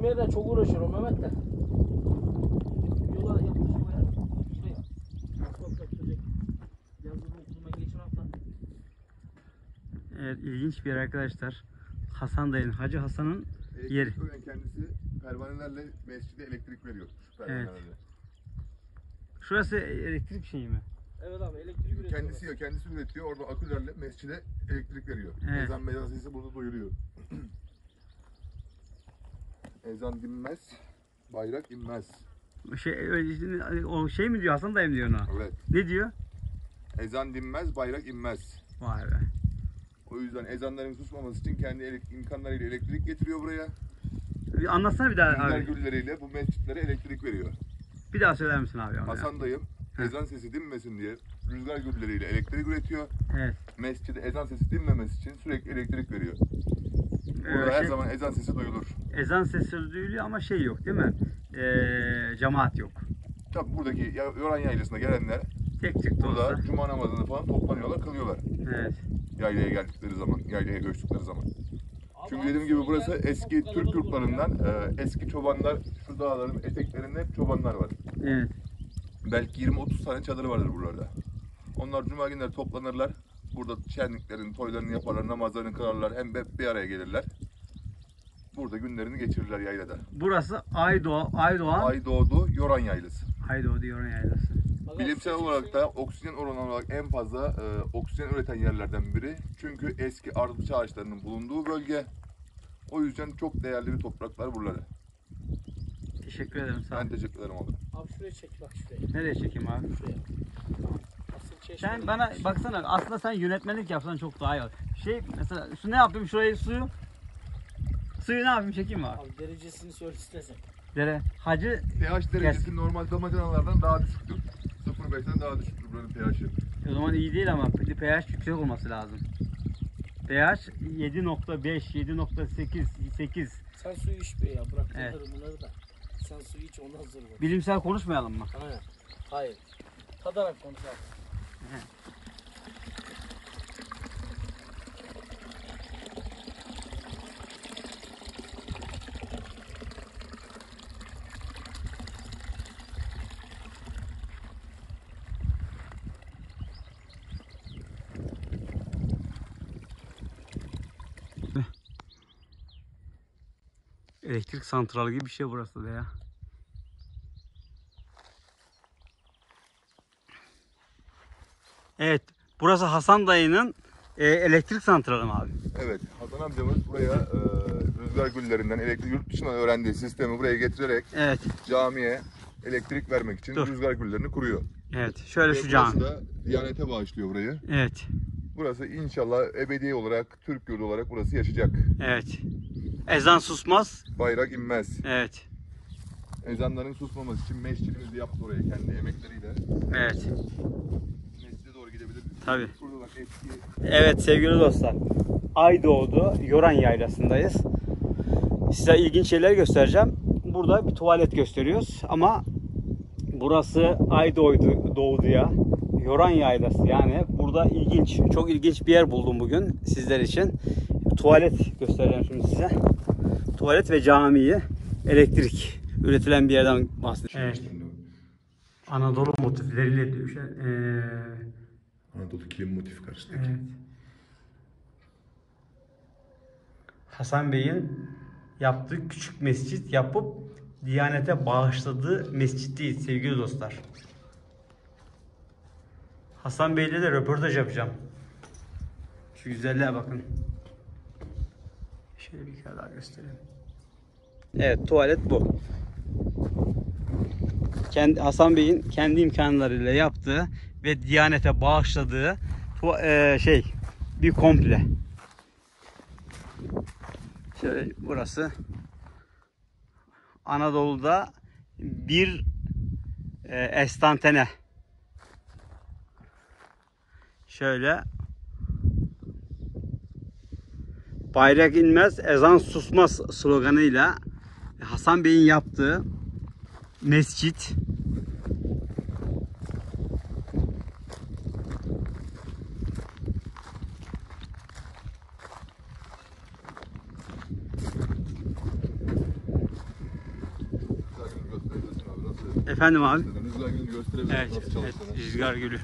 Sürmeye de çok uğraşıyorum Mehmet de. Yola yapmışım ya. Şuraya. Asfalt yapılacak. Yazılı okudum ben geçen hafta. Evet, ilginç bir yer arkadaşlar. Hasan dayının, Hacı Hasan'ın yeri. Kendisi pervanelerle mescide elektrik veriyor. Şu pervanelerle. Evet. Şurası elektrik şeyi mi? Evet abi elektrik üretiyor. Kendisi üretiyor. Orada akülerle mescide elektrik veriyor. Evet. Ezan sesi burada duyuruyor. Ezan dinmez, bayrak inmez. O şey mi diyor, Hasan dayım diyor ona? Evet. Ne diyor? Ezan dinmez, bayrak inmez. Vay be. O yüzden ezanların susmaması için kendi imkanlarıyla elektrik getiriyor buraya. Bir anlatsana bir daha Rüzgar abi. gülleriyle bu mescitlere elektrik veriyor. Bir daha söyler misin abi? Hasan dayım ezan sesi dinmesin diye rüzgar gülleriyle elektrik üretiyor. Evet. Mescide ezan sesi dinmemesi için sürekli elektrik veriyor. Burada her zaman ezan sesi duyulur. Ezan sesi duyuluyor ama şey yok değil mi? Cemaat yok. Tabi buradaki Yoran Yaylası'na gelenler Tek çıktı burada olsa. cuma namazını falan toplanıyorlar, kılıyorlar. Evet. Yaylaya geldikleri zaman, yaylaya göçtükleri zaman. Çünkü dediğim gibi burası eski Türk yurtlarından, eski çobanlar, şu dağların eteklerinde hep çobanlar var. Evet. Belki 20-30 tane çadırı vardır buralarda. Onlar cuma günleri toplanırlar. Burada şenliklerin, toylarını yaparlar, namazlarını kılarlar. Hem hep bir araya gelirler. Burada günlerini geçirirler yaylada. Burası Aydoğdu Yoran Yaylası. Aydoğdu Yoran Yaylası. Bilimsel olarak da oksijen oranı olarak en fazla oksijen üreten yerlerden biri. Çünkü eski ardıç ağaçlarının bulunduğu bölge. O yüzden çok değerli bir topraklar buraları. Teşekkür ederim, sağ ol. Ben teşekkür ederim abi. Abi şuraya çek bak şuraya. Nereye çekeyim abi? Şuraya. Asıl çeşme. Sen bana baksana, aslında sen yönetmenlik yapsan çok daha iyi olur. Mesela şu ne yapayım, şurayı suyu ne yapayım, çekeyim mi abi? Abi derecesini söyle istesen. Dere Hacı pH derecesi normal damacanalardan daha düşüktür. 0,5'ten daha düşüktür buranın pH'i. o zaman iyi değil ama pH yüksek olması lazım. pH 7.5, 7.8, 8. Sen suyu iç be ya bırak Evet. bunları da. Sen suyu iç ondan hazır ol. Bilimsel konuşmayalım mı? Aynen. Hayır. Tadarak konuşalım. Elektrik santralı gibi bir şey burası da ya. Evet, burası Hasan dayının elektrik santralı mı abi? Evet, Hasan amcamız buraya rüzgar güllerinden elektrik yurt dışından öğrendiği sistemi buraya getirerek Evet. camiye elektrik vermek için rüzgar güllerini kuruyor. Evet, şöyle Ve şu cami. burası da Diyanete bağışlıyor burayı. Evet. Burası inşallah ebedi olarak, Türk yurdu olarak burası yaşayacak. Evet. Ezan susmaz. Bayrak inmez. Evet. Ezanların susmaması için mescidimizi yaptı oraya kendi emekleriyle. Evet. Mescide doğru gidebiliriz. Tabii. Şurada bak eski. Evet sevgili dostlar. Aydoğdu Yoran Yaylası'ndayız. Size ilginç şeyler göstereceğim. Burada bir tuvalet gösteriyoruz ama burası Aydoğdu'ya Yoran Yaylası. Yani burada çok ilginç bir yer buldum bugün sizler için. Tuvalet göstereceğim şimdi size. Tuvalet ve camiyi, elektrik üretilen bir yerden bahsediyorum. Evet. Anadolu motifleriyle düşen Anadolu kilim motif karşıdaki. evet. Hasan Bey'in yaptığı küçük mescit yapıp Diyanete bağışladığı mescit değil sevgili dostlar. Hasan Bey'le de röportaj yapacağım. Şu güzelliğe bakın. Şöyle bir kere daha göstereyim. Evet, tuvalet bu. Hasan Bey'in kendi imkanlarıyla yaptığı ve Diyanete bağışladığı bir komple. Şöyle burası Anadolu'da bir estantane. Şöyle bayrak inmez, ezan susmaz sloganıyla Hasan Bey'in yaptığı mescit. Efendim abi? Rüzgar Gölü'nü gösterebiliriz Evet, nasıl evet, çalıştığını. Rüzgar Gölü.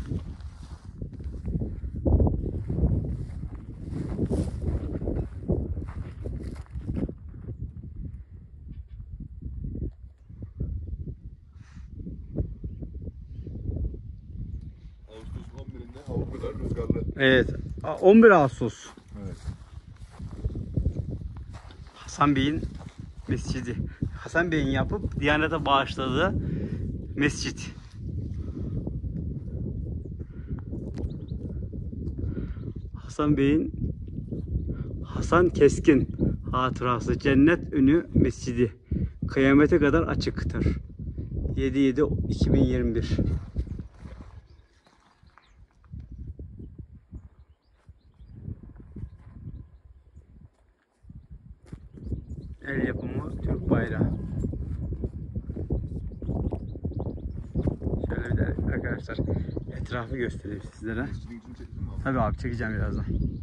Ağustos 11'inde hava bu kadar rüzgarlı. Evet, 11 Ağustos. Evet. Hasan Bey'in mescidi. Hasan Bey'in yapıp Diyanet'e bağışladığı mescit. Hasan Bey'in Hasan Keskin hatırası Cennet Önü Mescidi. Kıyamete kadar açıktır. 7/7/2021. El yapımı Türk bayrağı. Şöyle bir de arkadaşlar etrafı göstereyim sizlere. Mescidin içini çektin mi abi? Tabii abi çekeceğim birazdan.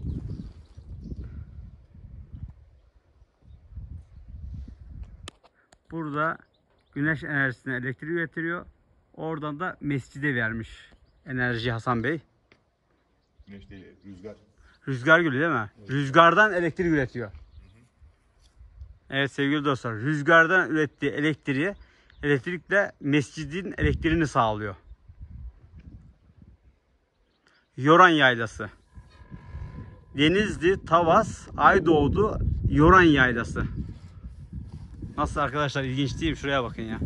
Burada güneş enerjisine elektrik üretiyor. Oradan da mescide vermiş enerji Hasan Bey. Güneş değil, rüzgar. Rüzgar gülü değil mi? Evet. Rüzgardan elektrik üretiyor. Evet sevgili dostlar, rüzgardan ürettiği elektrikle mescidin elektriğini sağlıyor. Yoran Yaylası. Denizli, Tavas, Aydoğdu, Yoran Yaylası. Nasıl arkadaşlar, ilginç değil mi? Şuraya bakın ya.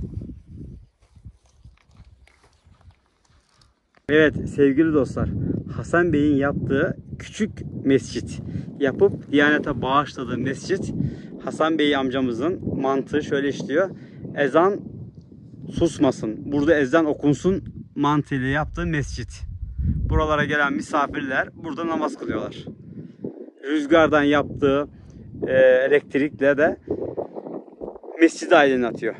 Evet sevgili dostlar, Hasan Bey'in yaptığı küçük mescit, yapıp Diyanet'e bağışladığı mescit. Hasan Bey amcamızın mantığı şöyle işliyor: ezan susmasın, burada ezan okunsun mantığıyla yaptığı mescit. Buralara gelen misafirler burada namaz kılıyorlar. Rüzgardan yaptığı elektrikle de mescidi aydınlatıyor.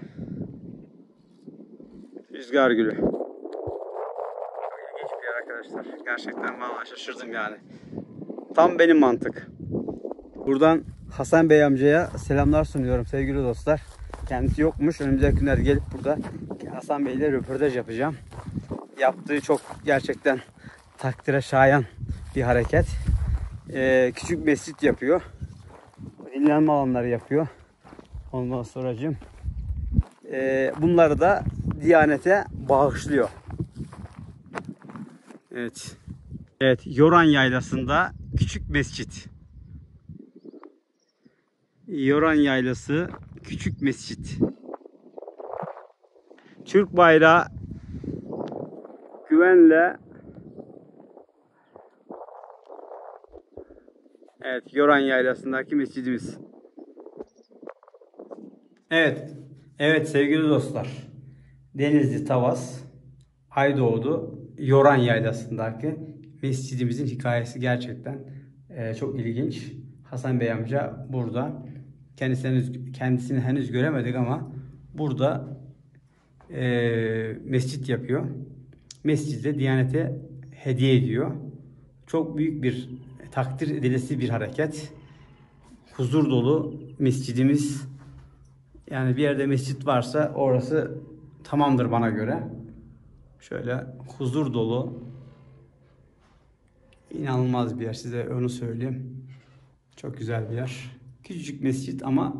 Rüzgar Gölü. İlginç bir yer arkadaşlar. Gerçekten vallahi şaşırdım yani. Tam benim mantık. Buradan Hasan Bey amcaya selamlar sunuyorum sevgili dostlar. Kendisi yokmuş. Önümüzdeki günler gelip burada Hasan Bey ile röportaj yapacağım. Yaptığı çok gerçekten takdire şayan bir hareket. Küçük mescit yapıyor. Dinlenme alanları yapıyor. Ondan sonracığım bunları da Diyanet'e bağışlıyor. Evet. Evet, Yoran Yaylası'nda küçük mescit. Yoran Yaylası küçük mescit. Türk bayrağı güvenle. Evet, Yoran Yaylası'ndaki mescidimiz. Evet. Evet sevgili dostlar. Denizli, Tavas, Aydoğdu, Yoran Yaylası'ndaki mescidimizin hikayesi gerçekten çok ilginç. Hasan Bey amca burada. Kendisini henüz göremedik ama burada mescit yapıyor. Mescide Diyanet'e hediye ediyor. Çok büyük bir takdir edilesi bir hareket. Huzur dolu mescidimiz. Yani bir yerde mescit varsa orası tamamdır bana göre. Şöyle huzur dolu, inanılmaz bir yer, size onu söyleyeyim. Çok güzel bir yer. Küçücük mescit ama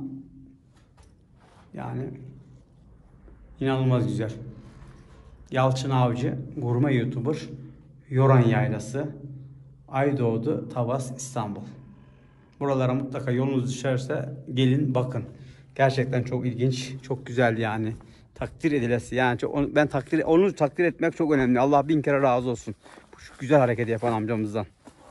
yani inanılmaz güzel. Yalçın Avcı, gurme YouTuber, Yoran Yaylası, Aydoğdu, Tavas, İstanbul. Buralara mutlaka yolunuz düşerse gelin bakın. Gerçekten çok ilginç, çok güzel yani. Takdir edilesi yani onu takdir etmek çok önemli. Allah bin kere razı olsun. Bu güzel hareketi yapan amcamızdan.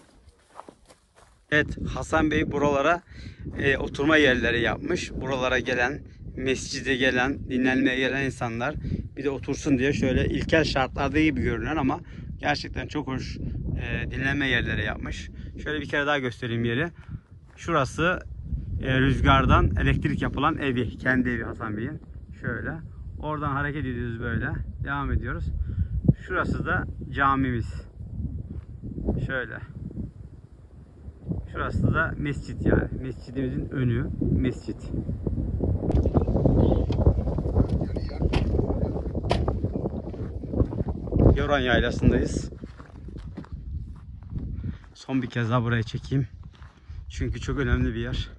Evet, Hasan Bey buralara oturma yerleri yapmış. Buralara gelen, mescide gelen, dinlenmeye gelen insanlar bir de otursun diye şöyle ilkel şartlarda gibi görünen ama gerçekten çok hoş dinlenme yerleri yapmış. Şöyle bir kere daha göstereyim yeri. Şurası rüzgardan elektrik yapılan evi, kendi evi Hasan Bey'in. Şöyle. Oradan hareket ediyoruz böyle. Devam ediyoruz. Şurası da camimiz. Şöyle. Şurası da mescit yani. Mescidimizin önü mescit. Yoran Yaylası'ndayız. Son bir kez daha buraya çekeyim. Çünkü çok önemli bir yer.